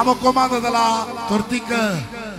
Am o comandă de la Tortică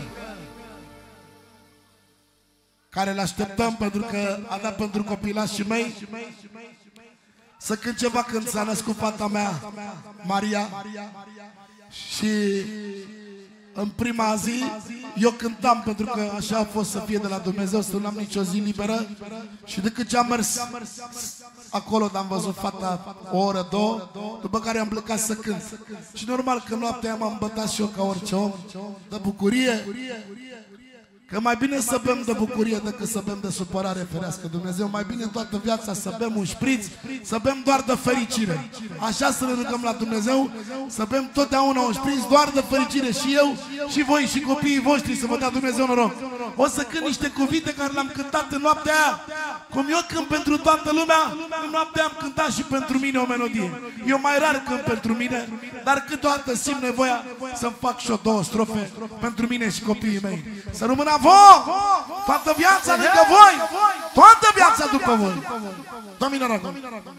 care le așteptăm pentru că a dat pentru copilașii mei să cânt ceva când s-a născut fata mea, Maria. Și în prima zi eu cântam pentru că așa a fost să fie de la Dumnezeu, să nu am nicio zi liberă. Și de cât ce am mers acolo, am văzut fata o oră, două, după care am plecat să cânt. Și normal că noaptea m-am bătat și eu ca orice om de bucurie. Că mai bine să bem de bucurie decât să bem de supărare, ferească Dumnezeu. Mai bine în toată viața să bem un șpriț, să bem doar de fericire. Așa să ne rugăm la Dumnezeu, să bem totdeauna un șpriț doar de fericire. Și eu, și voi, și copiii voștri, să vă dea Dumnezeu noroc. O să cânt niște cuvinte care le-am cântat în noaptea aia. Cum eu cânt pentru toată lumea, în noaptea am cântat și pentru mine o melodie. Eu mai rar cânt pentru mine, dar câteodată simt nevoia să-mi fac și eu două strofe pentru mine și copiii mei. Să rămână voi, toată viața lângă voi, toată viața după voi. Doamne noroc!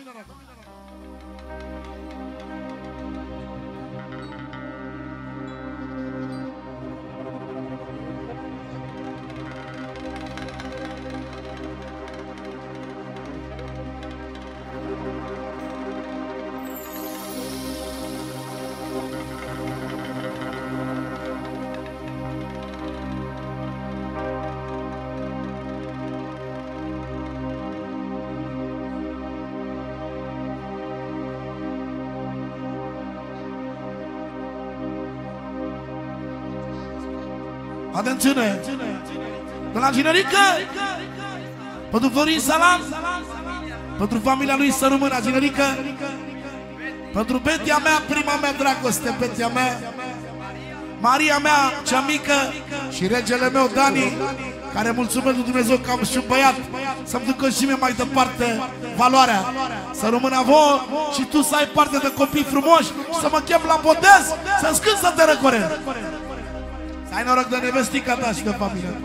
Atențiune! De la Ginerică, pentru Florin Salam, pentru familia lui să rămână Ginerică, pentru Betia mea, prima mea dragoste, Betia mea, Maria mea, cea mică, și regele meu, Dani, care mulțumesc lui Dumnezeu că am și un băiat, să-mi ducă și mie mai departe valoarea. Să rămână voi și tu să ai parte de copii frumoși și să mă chem la botez, să-ți cânt să te răcoresc. Să ai noroc de nevestica ta și de familie.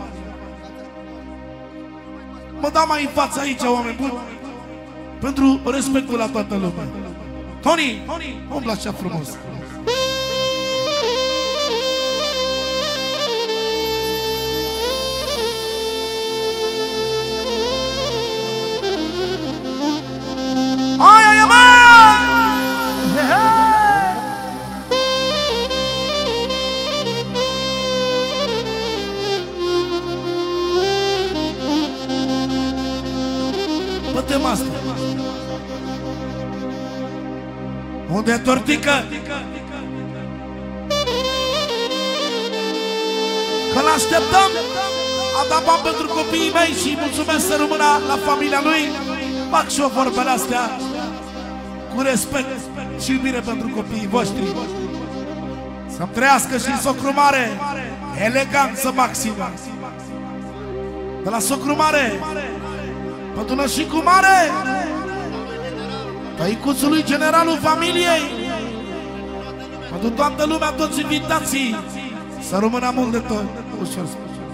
Mă dau mai în față aici, oameni buni, pentru respectul la toată lumea. Tony, umblă așa frumos. Aia, mă! Bătem asta. Unde e Tortică? Că l-așteptăm. Am dat bani pentru copiii mei și mulțumesc să rămână la familia lui. Fac și o vorbele astea cu respect și iubire pentru copiii voștri. Să-mi trăiască și socru mare, eleganță maximă. De la socru mare, pentru nășicu mare, tăicuțul lui generalul familiei, pentru toată lumea, toți invitații, să rămână mult de tot. Ușor.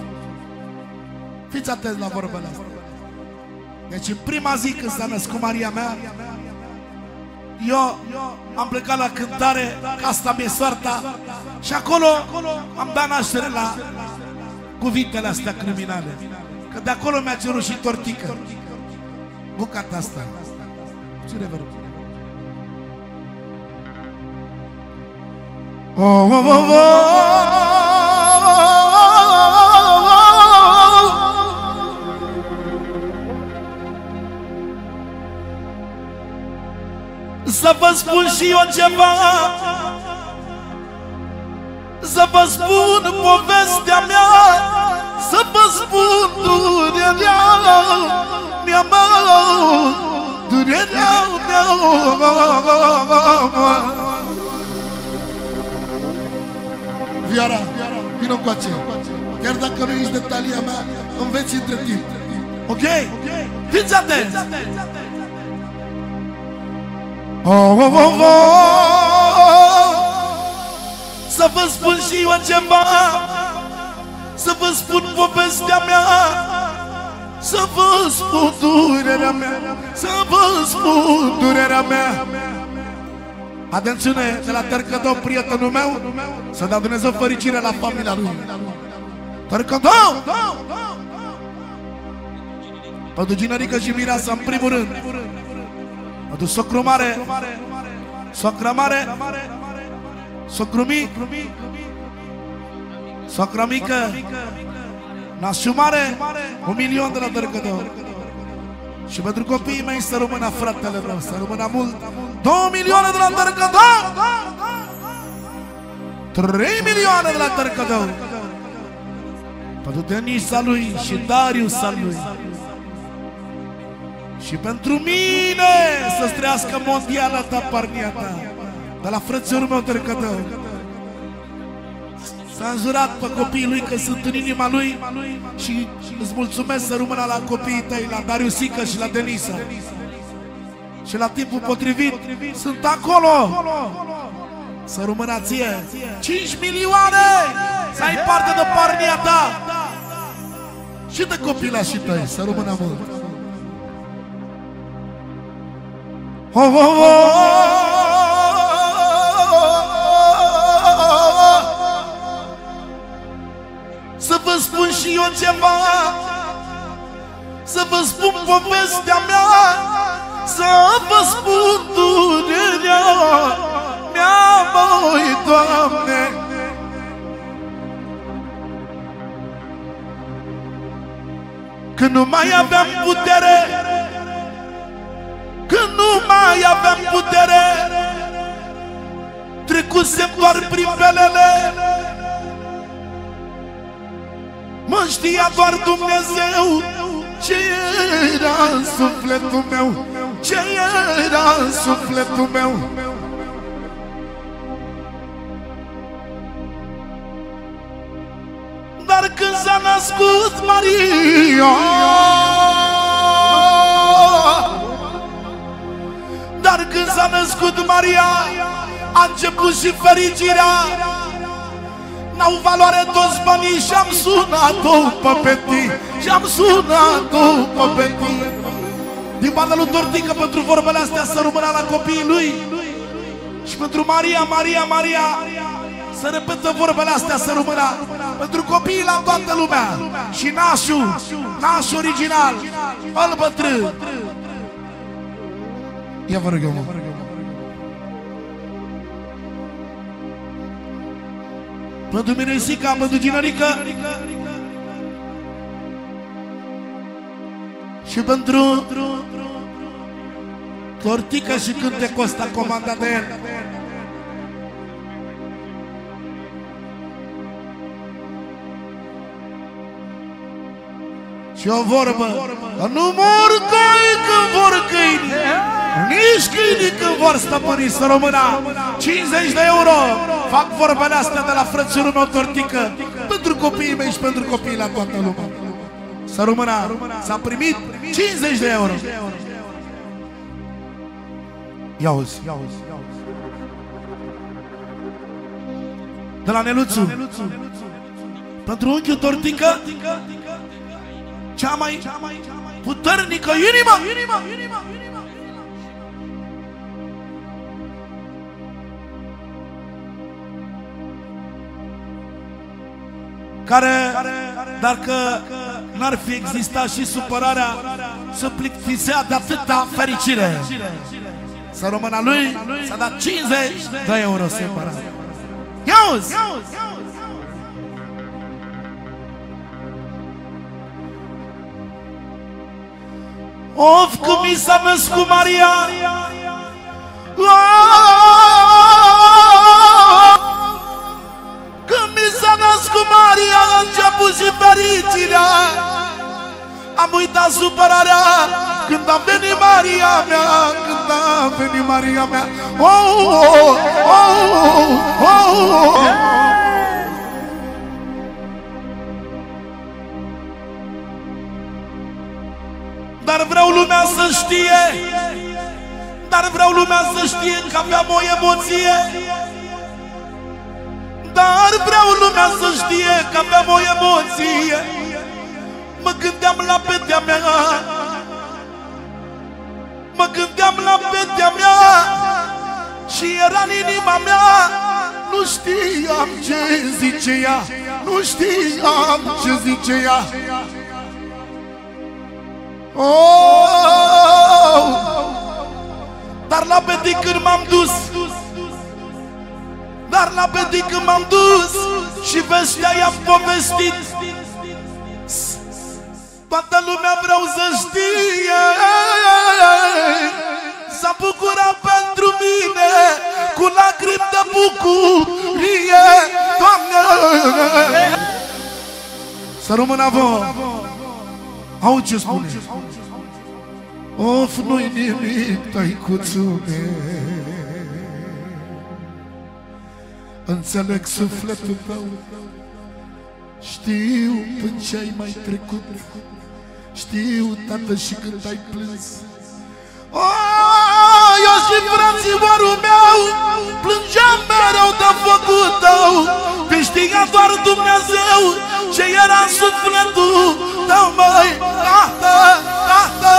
Fiți atenți la vorbele astea. Deci în prima zi când s-a născut Maria mea, eu am plecat la cântare, că asta mi-e soarta, și acolo am dat naștere la cuvintele astea criminale. Că de acolo mi-a cerut și Tortică bucata asta. Ce reverb? Oh, oh, oh, oh. Să vă spun și eu ceva, să vă spun povestea mea, să vă spun durerea mea, durerea mea. Vioara, vină încoace. Chiar dacă nu ești de talia mea, înveți între timp. Ok? Fiți atenți! Oh, oh, oh, oh. Să vă spun și eu ceva, să vă spun povestea mea, să vă spun durerea mea, să vă spun durerea mea. Atențiune, de la Tărcădău, prietenul meu, să dea Dumnezeu fericire la familia lui. Tărcădău! Pentru Ginerică și Mireasa, în primul rând. Pentru socru mare, socră mare, socru mic, socră mică, nașu mare, 1.000.000 de la Tărcădău. Și pentru copiii mei să rămână, fratele meu, să rămână mult. 2 milioane de la Tărcădău, 3 milioane de la Tărcădău. Pentru Denisa lui și Dariusa lui. Și pentru mine să-ți trăiască mondiala ta, parnia ta. De la frățiorul meu Tărcădău. S-a înjurat pe copiii lui că sunt în inima lui. Și îți mulțumesc să rămână la copiii tăi, la Dariusica și la Denisa. Și la timpul potrivit sunt acolo. Să rămână ție 5 milioane să ai parte de parnia ta și de copilașii tăi. Să rămână mult. Să vă spun și eu ceva, să vă spun povestea mea, să vă spun durerea mea, voi, Doamne. Când nu mai aveam putere, când nu mai aveam putere, trecusem doar prin pelele. Mă știa doar Dumnezeu ce era în sufletul meu, ce era în sufletul meu. Dar când s-a născut Maria, dar când s-a născut Maria, a început și fericirea. N-au valoare toți banii și-am sunat-o pe Peti, și-am sunat-o pe Peti. Din partea lui Tortică, pentru vorbele astea să rămână la copiii lui. Și pentru Maria, Maria, Maria, să repetă vorbele astea să rămână. Pentru copiii la toată lumea. Și nașul original, al bătrân. Ia vă rog eu, mă. Pentru Miresica, pentru Ginerică și pentru Tortică și cântecul ăsta comandat de el. Și o vorbă: nu mor căi când vor câini, nici câinii când vor stăpâni. Să rămână 50 de euro. Fac vorbele astea de la frățiorul meu Tortică pentru copiii mei și pentru copiii la toată lumea. Să rămână. S-a primit 50 de euro. Ia uzi. De la Neluțu, pentru unchiul Tortică, cea mai puternică inimă. Care, dacă n-ar fi existat și supărarea, să plictisea de atâta fericire. Să rămână lui, s-a dat 50 de euro separat. Ia-uzi! Of, când mi s-a născut Maria, când mi s-a născut Maria, a început și fericirea. Am uitat supărarea când a venit Maria mea, când a venit Maria mea. Dar vreau lumea să știe, dar vreau lumea să știe că aveam o emoție. Dar vreau lumea să știe că aveam o emoție. Mă gândeam la petea mea, mă gândeam la petea mea și era în inima mea. Nu știam ce zice ea, nu știam ce zice ea. Oh! Dar la petit când m-am dus, dar la petit când m-am dus și vestea i-am povestit, toată lumea vreau să știe, s-a bucurat pentru mine cu lacrimi de bucurie, Doamne! Să rămână vă! Auzi ce spune? Of, nu-i nimic, tăicuțule, înțeleg sufletul tău, știu până ce ai mai trecut, știu, tată, și când ai plâns. Oh, eu și frațioarul meu plângeam mereu de focul tău, că știa doar Dumnezeu ce era în sufletul tău, măi, tată, tată.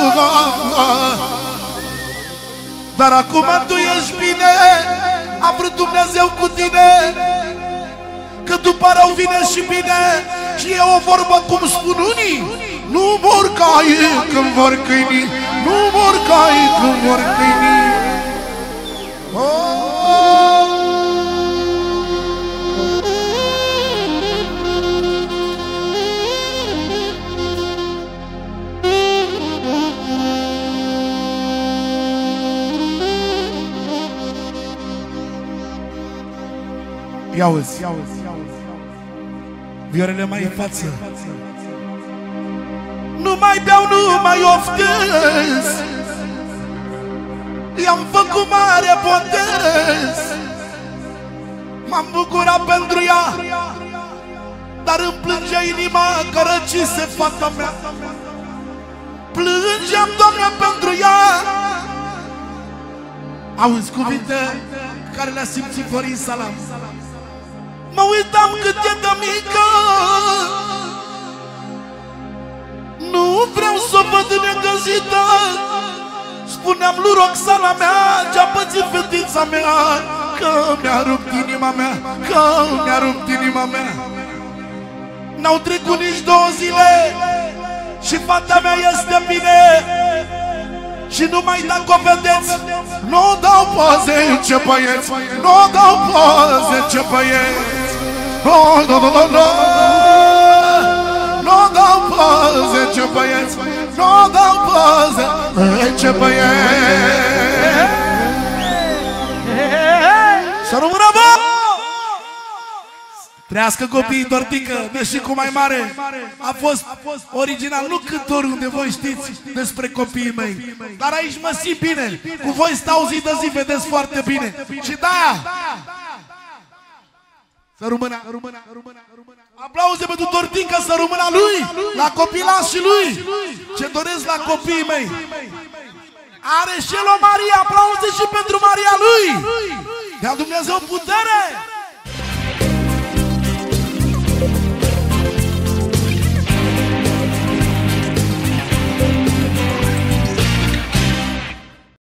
Dar acum tu ești bine, a vrut Dumnezeu cu tine, că după rău vine și bine. Și e o vorbă cum spun unii: nu mor caii când vor câinii, nu mor caii când vor câinii. Ia-uzi, Viorele mai în față. Nu mai beau, nu mai oftez, i-am făcut mare botez. M-am bucurat pentru ea, dar îmi plângea inima că răcise fata mea. Plângeam, Doamne, pentru ea. Auzi cuvinte care le-a simțit Florin Salam. Mă uitam cât e de mică, nu vreau să o văd negăzită. Spuneam lui Roxana mea ce-a pățit fetița mea, că mi-a rupt inima mea, că mi-a rupt inima mea. N-au trecut nici 2 zile și fata mea este bine. Și nu mai dacă o vedeți, nu dau poze ce băieți, nu dau poze ce băieți. No, no, no, no, no. Nu dau poze ce băieți, nu dau poze ce băieți. Să rămână, bă! Trească copiii Tortică, deși cu mai mare a fost original, nu cânturi unde voi știți despre copiii mei. Dar aici mă simt bine, cu voi stau zi de zi, vedeți foarte bine. Și da! Să rămână, aplauze pentru Tortică, să rămână lui, la copilașii lui. Ce doresc la copiii mei. Are și el o Maria, aplauze și pentru Maria lui. Dea Dumnezeu putere!